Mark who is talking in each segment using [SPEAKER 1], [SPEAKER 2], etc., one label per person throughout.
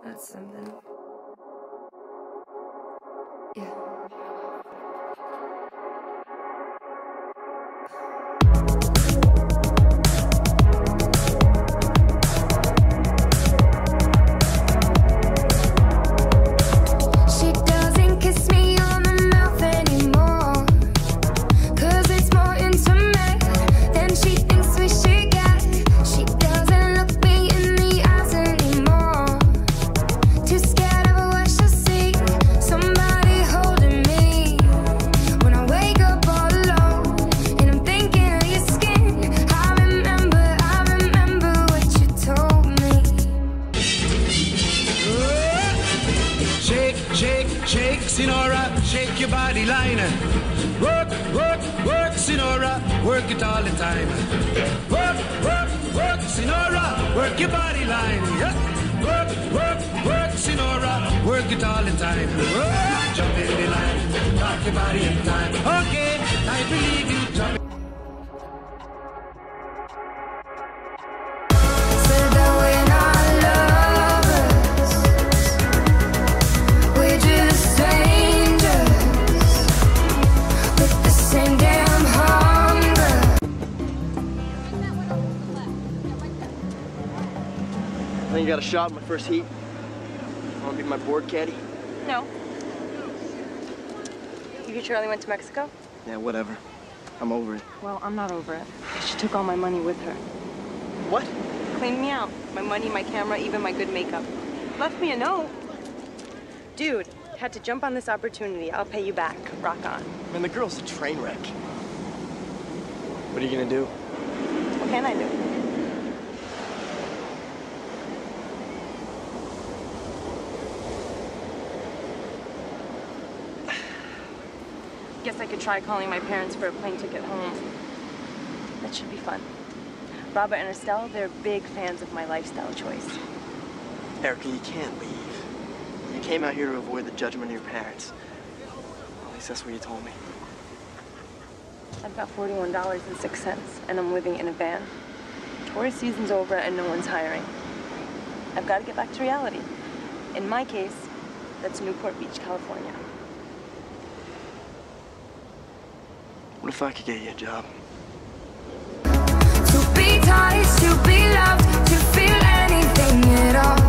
[SPEAKER 1] That's something. Yeah.
[SPEAKER 2] Shake, Sinora, shake your body line. Work, work, work, Sinora, work it all the time. Work, work, work, Sinora, work your body line. Yeah. Work, work, work, Sinora, work it all the time. Work, jump in the line, rock your body in time. Okay, I believe you, jump.
[SPEAKER 3] I think you got a shot in my first heat. Want to be my board caddy?
[SPEAKER 4] No. You Charlie went to Mexico?
[SPEAKER 3] Yeah, whatever. I'm over it.
[SPEAKER 4] Well, I'm not over it. She took all my money with her.
[SPEAKER 3] What?
[SPEAKER 4] Cleaned me out. My money, my camera, even my good makeup. Left me a note. Dude, had to jump on this opportunity. I'll pay you back. Rock on.
[SPEAKER 3] Man, the girl's a train wreck. What are you gonna do?
[SPEAKER 4] What can I do? Guess I could try calling my parents for a plane ticket home. That should be fun. Robert and Estelle, they're big fans of my lifestyle choice.
[SPEAKER 3] Erica, you can't leave. You came out here to avoid the judgment of your parents. At least that's what you told me.
[SPEAKER 4] I've got $41.06, and I'm living in a van. Tourist season's over, and no one's hiring. I've got to get back to reality. In my case, that's Newport Beach, California.
[SPEAKER 3] What if I could get you a job?
[SPEAKER 1] To be touched, to be loved, to feel anything at all.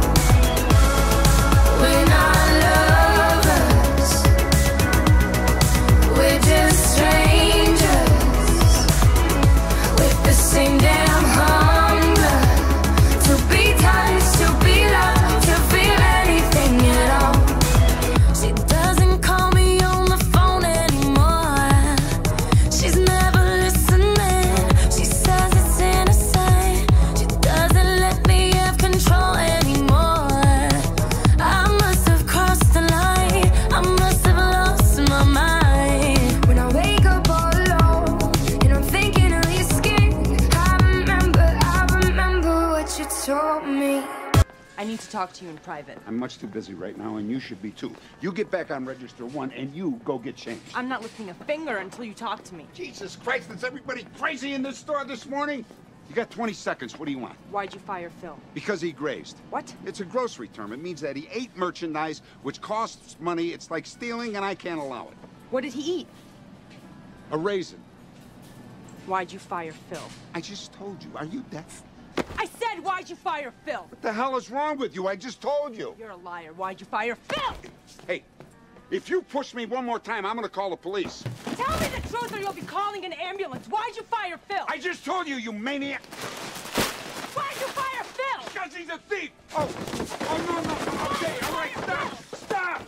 [SPEAKER 1] We're not lovers, we're just strangers with the same damn hunger. To be touched, to be loved, to feel anything at all. She doesn't call me on the phone anymore. She's never listening. She says it's innocent. She doesn't let me have control anymore. I must have crossed the line. I must have lost my mind. When I wake up all alone and I'm thinking of your skin, I remember what you told me.
[SPEAKER 4] I need to talk to you in private.
[SPEAKER 5] I'm much too busy right now, and you should be too. You get back on Register 1, and you go get changed.
[SPEAKER 4] I'm not lifting a finger until you talk to me.
[SPEAKER 5] Jesus Christ, is everybody crazy in this store this morning? You got 20 seconds. What do you want?
[SPEAKER 4] Why'd you fire Phil?
[SPEAKER 5] Because he grazed.
[SPEAKER 4] What?
[SPEAKER 5] It's a grocery term. It means that he ate merchandise, which costs money. It's like stealing, and I can't allow it.
[SPEAKER 4] What did he eat?
[SPEAKER 5] A raisin.
[SPEAKER 4] Why'd you fire Phil?
[SPEAKER 5] I just told you. Are you deaf?
[SPEAKER 4] I said, why'd you fire Phil?
[SPEAKER 5] What the hell is wrong with you? I just told you.
[SPEAKER 4] You're a liar. Why'd you fire Phil?
[SPEAKER 5] Hey, if you push me one more time, I'm gonna call the police.
[SPEAKER 4] Tell me the truth or you'll be calling an ambulance. Why'd you fire Phil?
[SPEAKER 5] I just told you, you maniac.
[SPEAKER 4] Why'd you fire Phil?
[SPEAKER 5] Because he's a thief! Oh, no. Okay, all right, stop!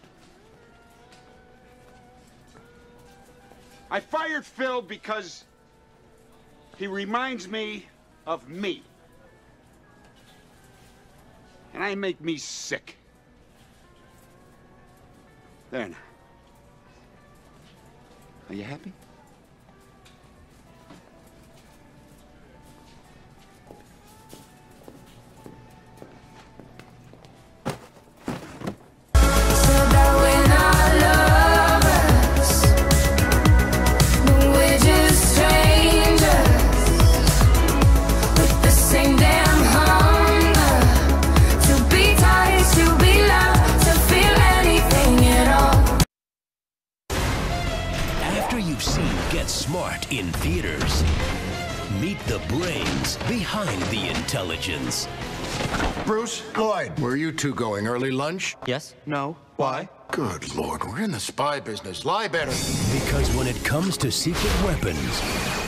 [SPEAKER 5] I fired Phil because he reminds me of me. And I make me sick. There now. Are you happy?
[SPEAKER 1] Same damn hunger to be tied to
[SPEAKER 6] in theaters. Meet the brains behind the intelligence.
[SPEAKER 7] Bruce, Lloyd, where are you two going? Early lunch?
[SPEAKER 3] Yes? No? Why?
[SPEAKER 7] Good Lord, we're in the spy business. Lie better.
[SPEAKER 6] Because when it comes to secret weapons,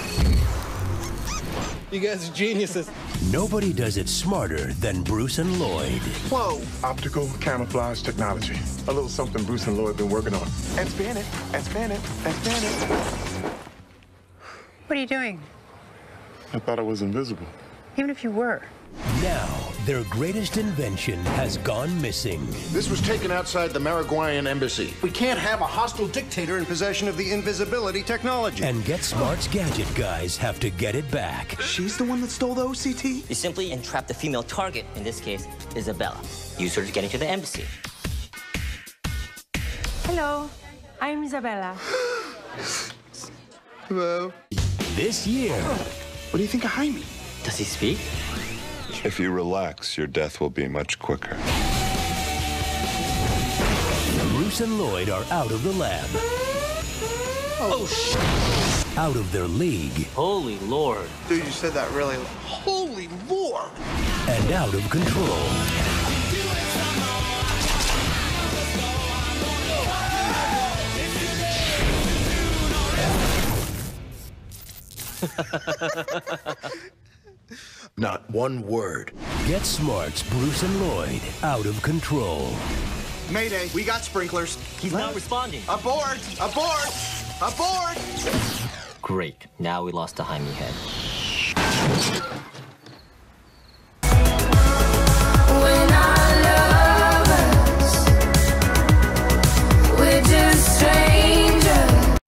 [SPEAKER 3] You guys are geniuses.
[SPEAKER 6] nobody does it smarter than Bruce and Lloyd.
[SPEAKER 7] Whoa.
[SPEAKER 8] Optical camouflage technology. A little something Bruce and Lloyd been working on. And spin it, and spin it, and spin it.
[SPEAKER 9] What are you doing?
[SPEAKER 8] I thought I was invisible.
[SPEAKER 9] Even if you were.
[SPEAKER 6] Now, their greatest invention has gone missing.
[SPEAKER 7] This was taken outside the Paraguayan embassy.
[SPEAKER 10] We can't have a hostile dictator in possession of the invisibility technology.
[SPEAKER 6] And Get Smart's gadget guys have to get it back.
[SPEAKER 3] She's the one that stole the OCT?
[SPEAKER 11] You simply entrap the female target, in this case, Isabella. Use her to get into the embassy.
[SPEAKER 4] Hello, I'm Isabella.
[SPEAKER 3] Hello.
[SPEAKER 6] This year,
[SPEAKER 3] What do you think of Jaime?
[SPEAKER 11] Does he speak?
[SPEAKER 8] If you relax, your death will be much quicker.
[SPEAKER 6] Bruce and Lloyd are out of the lab.
[SPEAKER 11] Oh, shit.
[SPEAKER 6] Out of their league.
[SPEAKER 11] Holy Lord.
[SPEAKER 3] Dude, you said that really.
[SPEAKER 10] Holy Lord!
[SPEAKER 6] And out of control.
[SPEAKER 7] Not one word.
[SPEAKER 6] Get Smart's Bruce and Lloyd out of control.
[SPEAKER 10] Mayday, we got sprinklers.
[SPEAKER 11] He's not responding.
[SPEAKER 10] Aboard! Aboard! Aboard!
[SPEAKER 11] Great. Now we lost the Jaime head.
[SPEAKER 1] When our lovers, we're just strangers.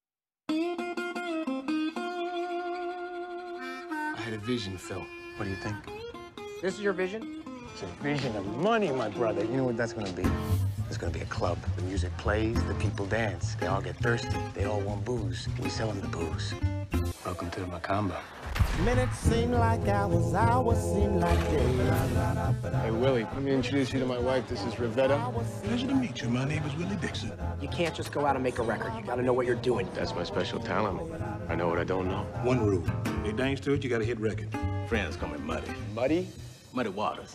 [SPEAKER 12] I had a vision, Phil.
[SPEAKER 3] What do you think?
[SPEAKER 12] This is your vision? It's a vision of money, my brother. You know what that's gonna be? There's gonna be a club. The music plays, the people dance. They all get thirsty. They all want booze. We sell them the booze. Welcome to the Macamba.
[SPEAKER 2] Minutes seem like hours seem like days.
[SPEAKER 12] Hey, Willie, let me introduce you to my wife. This is Rivetta.
[SPEAKER 8] Pleasure to meet you. My name is Willie Dixon.
[SPEAKER 13] You can't just go out and make a record. You gotta know what you're doing.
[SPEAKER 12] That's my special talent. I know what I don't know.
[SPEAKER 8] One rule. They dance to it, you gotta hit record.
[SPEAKER 12] Friends call me Muddy. Muddy? Muddy Waters.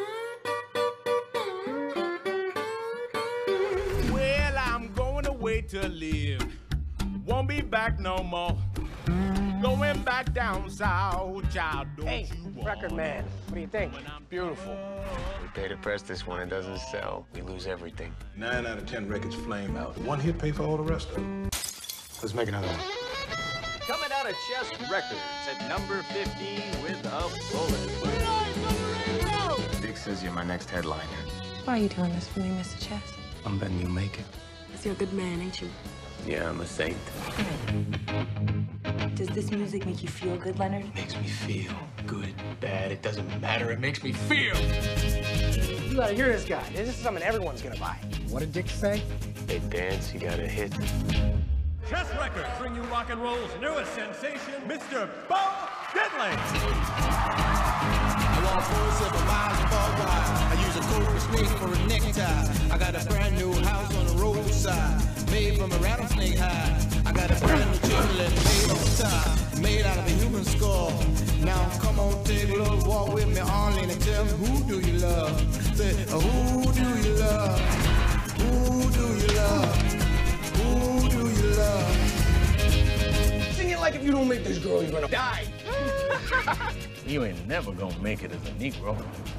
[SPEAKER 2] Well, I'm going away to live. Won't be back no more. Going back down south, child.
[SPEAKER 13] Hey, record man, what do you think?
[SPEAKER 12] Beautiful. We pay to press this one. It doesn't sell. We lose everything.
[SPEAKER 8] 9 out of 10 records flame out. One hit pay for all the rest of them.
[SPEAKER 12] Let's make another one.
[SPEAKER 14] Coming out of Chess Records at number 50 with a bullet.
[SPEAKER 12] Dick says you're my next headliner.
[SPEAKER 4] Why are you doing this for me, Mr. Chess?
[SPEAKER 12] I'm betting you'll make it.
[SPEAKER 4] Because you're a good man, ain't you?
[SPEAKER 12] Yeah, I'm a saint.
[SPEAKER 4] Does this music make you feel good, Leonard?
[SPEAKER 12] It makes me feel good, bad. It doesn't matter. It makes me feel.
[SPEAKER 13] You gotta hear this guy. This is something everyone's gonna buy.
[SPEAKER 12] What did Dick say? They dance, you gotta hit.
[SPEAKER 2] Chess Records bring you rock and roll's newest sensation, Mr. Bo Diddley.
[SPEAKER 10] I walk 47 miles and far wide. I use a cobra snake for a necktie. I got a brand new house on the roadside, made from a rattlesnake hide. I got a brand new chimney made on the top, made out of a human skull. Now come on, take a little walk with me, Arlene, and tell me who do you love? Say, who do you love? Who do you love? Who do you love?
[SPEAKER 13] Sing it like if you don't make this girl, you're gonna die.
[SPEAKER 12] You ain't never gonna make it as a Negro.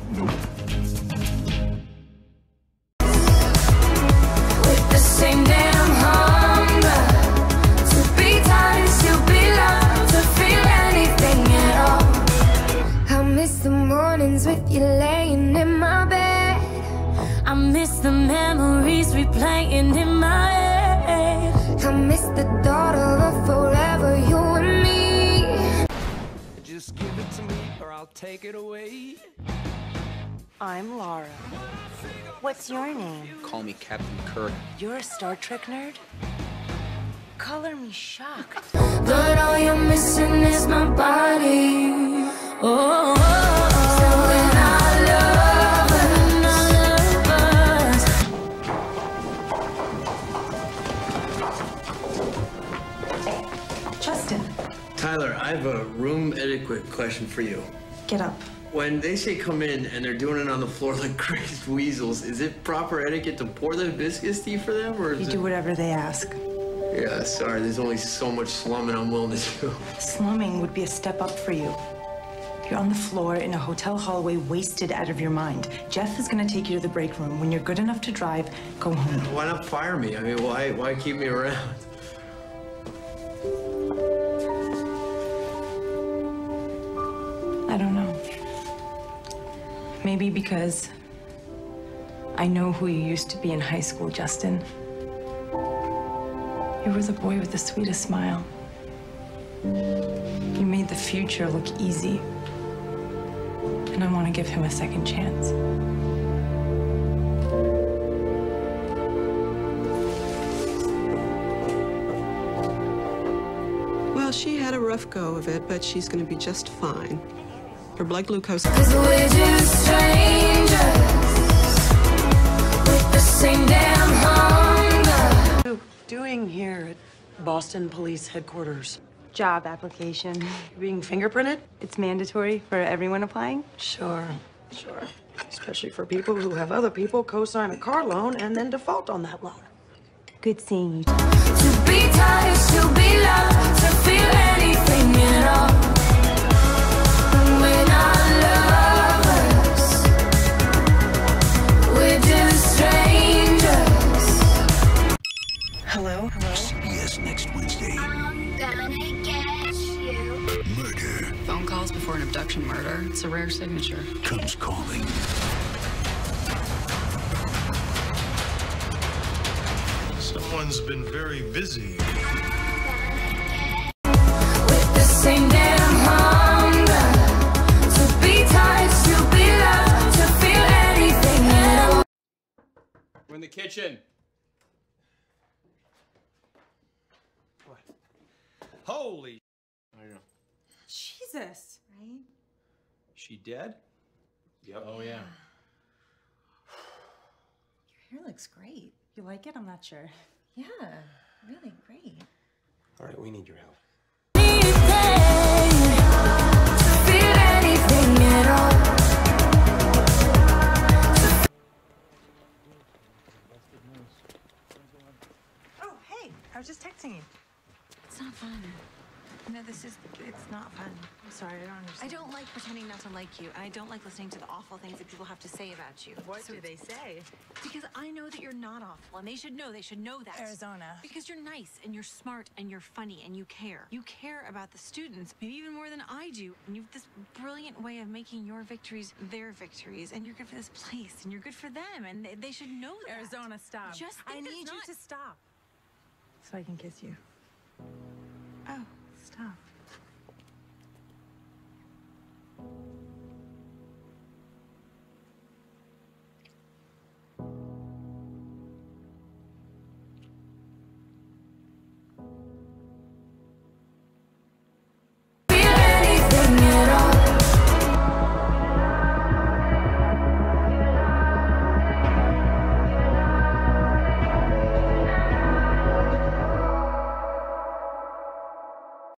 [SPEAKER 1] With the same damn hunger to be tired, to be loved, to feel anything at all. I miss the mornings with you laying in my bed. I miss the memories replaying in my head. I miss the thought of a forever, you and me.
[SPEAKER 2] Just give it to me or I'll take it away.
[SPEAKER 4] I'm Laura. What's your name?
[SPEAKER 13] Call me Captain Kirk.
[SPEAKER 4] You're a Star Trek nerd? Color me shocked.
[SPEAKER 1] But all you're missing is my body. Oh, so when I love us.
[SPEAKER 4] Justin,
[SPEAKER 9] I have a room etiquette question for you.
[SPEAKER 15] Get up.
[SPEAKER 9] When they say come in and they're doing it on the floor like crazed weasels, is it proper etiquette to pour the hibiscus tea for them, or is
[SPEAKER 15] You do whatever they ask.
[SPEAKER 9] Yeah, sorry, there's only so much slumming I'm willing to do.
[SPEAKER 15] Slumming would be a step up for you. You're on the floor in a hotel hallway, wasted out of your mind. Jeff is gonna take you to the break room. When you're good enough to drive, go home.
[SPEAKER 9] Why not fire me? I mean, why keep me around?
[SPEAKER 15] I don't know. Maybe because I know who you used to be in high school, Justin. You were the boy with the sweetest smile. You made the future look easy. And I want to give him a second chance.
[SPEAKER 16] Well, she had a rough go of it, but she's going to be just fine. Her blood glucose...
[SPEAKER 1] 'Cause we're just strangers with the same damn hunger.
[SPEAKER 17] What are you doing here at Boston Police Headquarters?
[SPEAKER 4] Job application.
[SPEAKER 17] You're being fingerprinted?
[SPEAKER 4] It's mandatory for everyone applying?
[SPEAKER 17] Sure. Especially for people who have other people co-sign a car loan and then default on that loan.
[SPEAKER 4] Good seeing you.
[SPEAKER 1] To be touched, to be loved, to feel anything at all. We're not lovers. We're just strangers.
[SPEAKER 17] Hello?
[SPEAKER 6] CBS next Wednesday.
[SPEAKER 1] I'm gonna get you.
[SPEAKER 6] Murder
[SPEAKER 18] Phone calls before an abduction murder. It's a rare signature.
[SPEAKER 6] comes calling.
[SPEAKER 19] Someone's been very busy.
[SPEAKER 1] With the same damn hunger. To be touched, to be loved, to feel anything at all.
[SPEAKER 14] We're in the kitchen. What? Holy. I know.
[SPEAKER 15] Jesus. Right?
[SPEAKER 14] She dead? Yep. Oh, yeah.
[SPEAKER 15] Your hair looks great. You like it? I'm not sure. Yeah, really great.
[SPEAKER 12] All right, we need your help.
[SPEAKER 1] Feel anything at all.
[SPEAKER 15] Oh, hey, I was just texting you. It's not fun. No, it's not fun. I'm sorry, I don't understand.
[SPEAKER 20] I don't like pretending not to like you, and I don't like listening to the awful things that people have to say about you.
[SPEAKER 15] What do they say?
[SPEAKER 20] Because I know that you're not awful, and they should know that.
[SPEAKER 15] Arizona.
[SPEAKER 20] Because you're nice, and you're smart, and you're funny, and you care. You care about the students, maybe even more than I do. And you have this brilliant way of making your victories their victories, and you're good for this place, and you're good for them, and they should know that.
[SPEAKER 15] Arizona, stop.
[SPEAKER 20] Just
[SPEAKER 15] I
[SPEAKER 20] think
[SPEAKER 15] need
[SPEAKER 20] it's
[SPEAKER 15] you
[SPEAKER 20] not-
[SPEAKER 15] to stop. So I can kiss you.
[SPEAKER 20] Oh.
[SPEAKER 15] Stop.